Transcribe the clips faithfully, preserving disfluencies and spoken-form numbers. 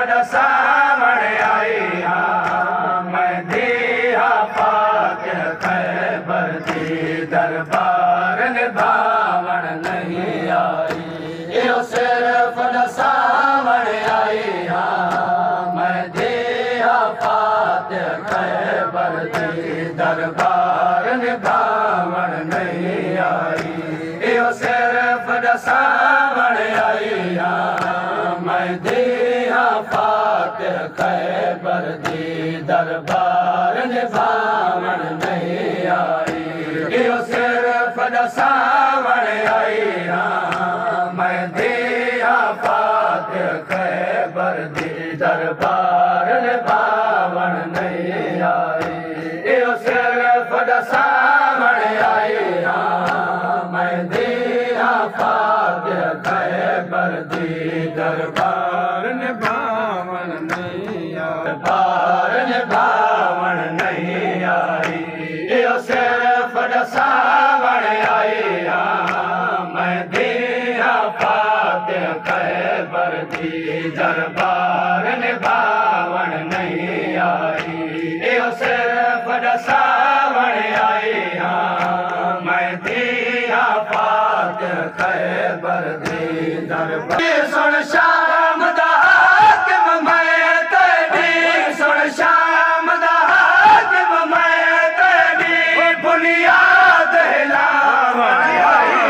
सावण आई हाँ मैं दिया पाक खैबर दी दरबार निभावण नहीं आई यो सिर्फ सावण आई हाँ मैं दिया पाक खैबर दी दरबार निभावण नहीं आई यो सिर्फ सावण आई हाँ मैं दिया पाक खैबर दी दरबार निभावण नहीं आई यो सिर्फ सावण आई हाँ मैं दिया पाक खैबर दी दरबार निभावण नहीं आई यो सिर्फ सावण आई हाँ मैं दिया पाक खैबर दी दरबार निभावण नहीं आई दरबार निभावण नहीं आई यो सिर्फ सावण आई हाँ मैं दिया पाक खैबर दी दरबार निभावण नहीं आई यो सिर्फ सावण आई हाँ मैं दिया पाक खैबर दी दरबार सुन शाम दा हाकिम मैं तेरी सुन शाम दा हाकिम मैं तेरी बुनियाद हिलावण आई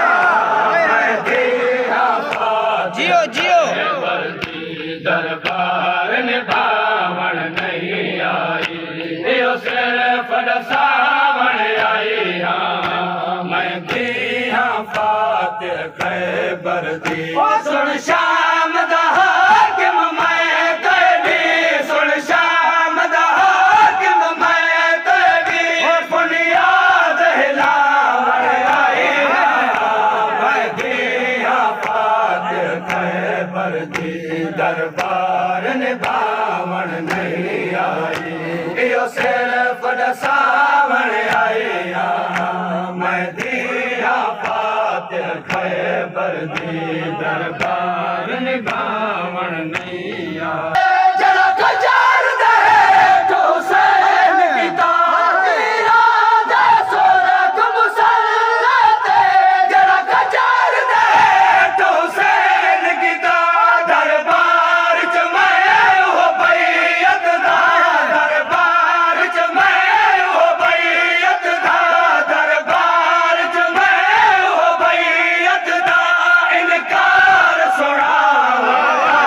मैं दिया पाक जियो जियो खैबर दी दरबार निभावण नहीं आई यो सिर्फ सावण आई हाँ मैं दिया पाक खैबर दी सुन शाम दा हाकिम मैं तेरी सुन शाम दा हाकिम मैं तेरी बुनियाद हिलावण आई हाँ मैं दिया पाक खैबर दी दरबार निभावण नहीं आई यो सिर्फ सावण आई हाँ मैं दिया पाक खैबर दी दरबार निभावण नहीं आई जरा कजार दे तो सैन की ताकीरा दे सोरख मुसल्लते जरा कजार दे तो सैन की ता दरबार च मैं हो बैयत दा दरबार च मैं हो बैयत दा दरबार च मैं हो बैयत दा इनकार सुनावा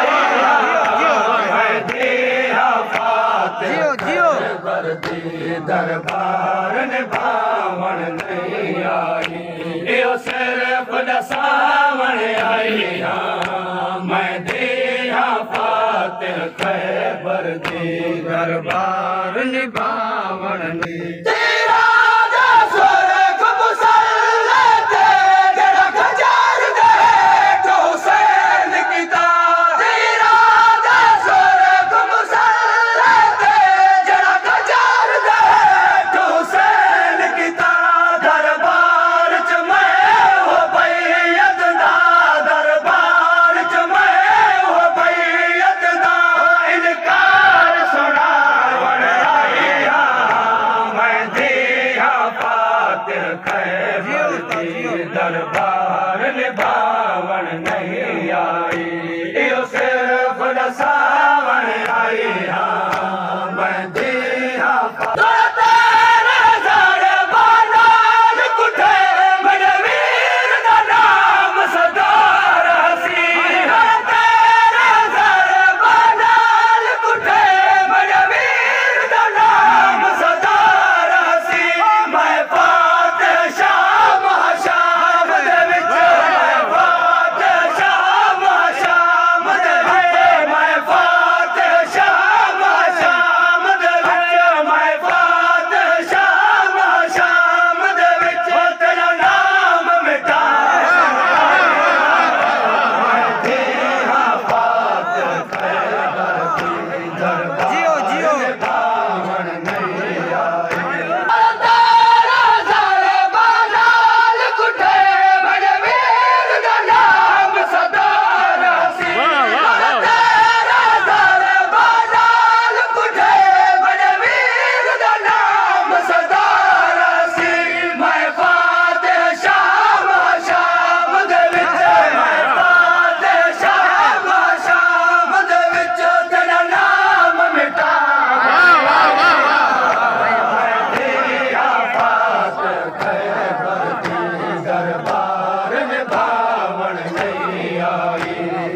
मैं दिया पाक जियो जियो खैबर दी दरबार निभावण नहीं आई यो सिर्फ सावण आई हाँ मैं दिया पाक खैबर दी दरबार निभावण नहीं तेरा दा सुरख मुसल्लते जरा खजार दे तो हुसैन की ता तेरा दा सुरख मुसल्लते जरा खजार दे तो हुसैन की ता दरबार च मैं हो बैयत दा दरबार च मैं हो बैयत दा इनकार सुनावण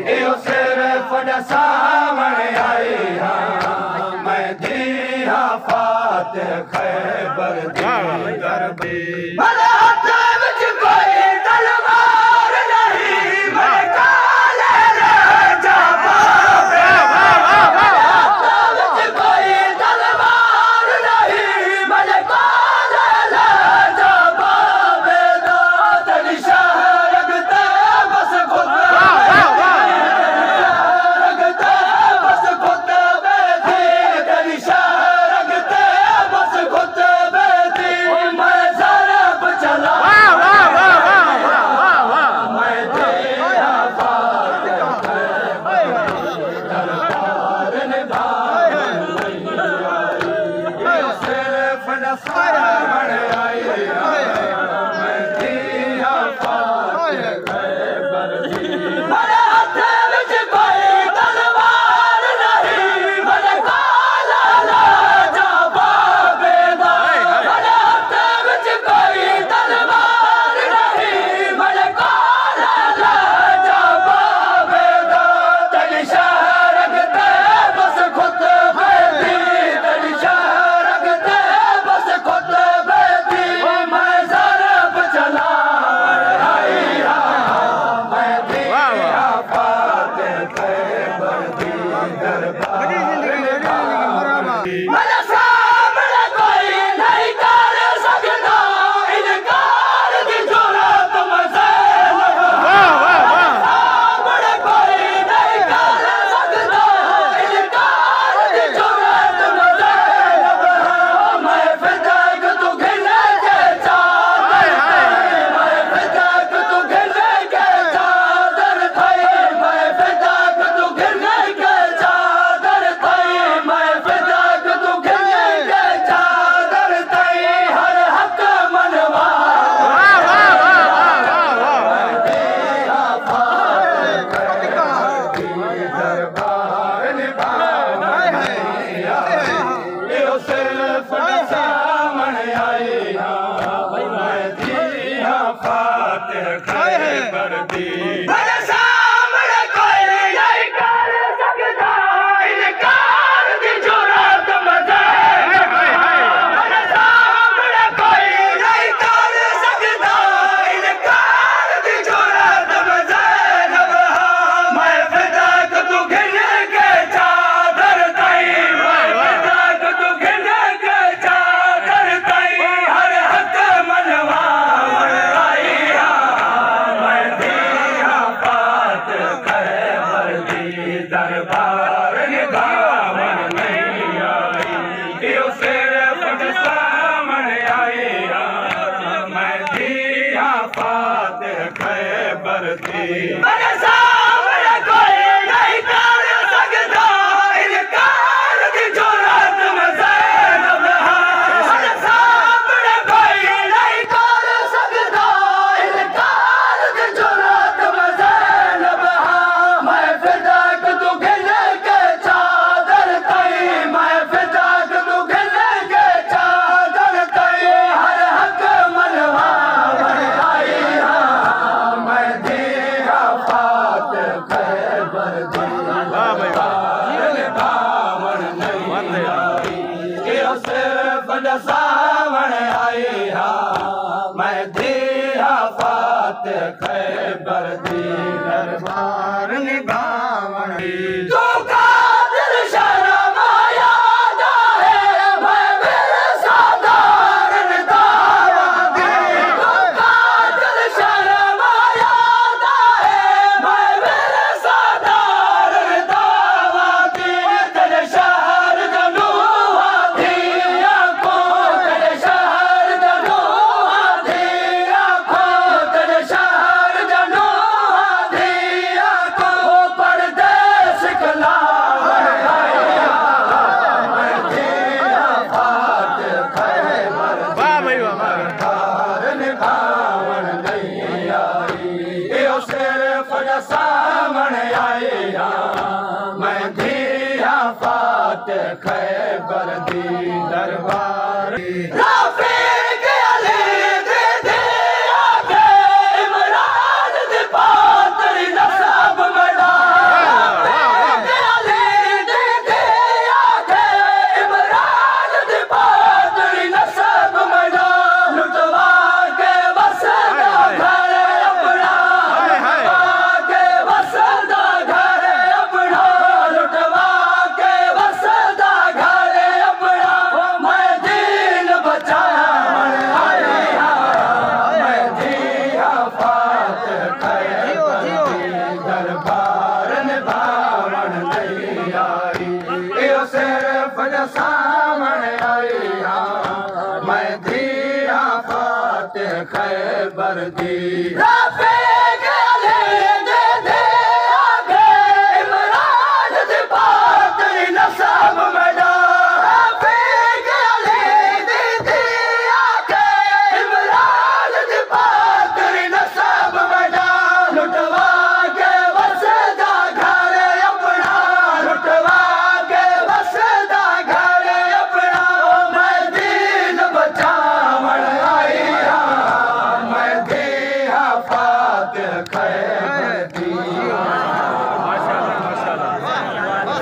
यो सिर्फ सावण आई हाँ मैं दिया फातिह खैबर दी दरबी मेरे हाथ विच कोई तलवार नहीं मैं काले राजा बाबे मेरे हाथ विच कोई तलवार नहीं मैं काले राजा बाबे दा तेरी शहरगते बस खुद सावण आई हाँ मैं दिया फातिह खैबर दी दरबार निभावन तो कादिर शर्म आया जाए मैं मेरे साधारण दावा दी तो कादिर शर्म आया जाए मैं मेरे साधारण दावा दी तेरे शहर जनू सावण आई हाँ मैं दिया फातिह खैबर दी दरबार राफिक अली दे दिया के इमरान दे पात्र नसब बड़ा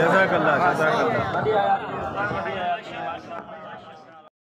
जज़ाकल्लाह जज़ाकल्लाह।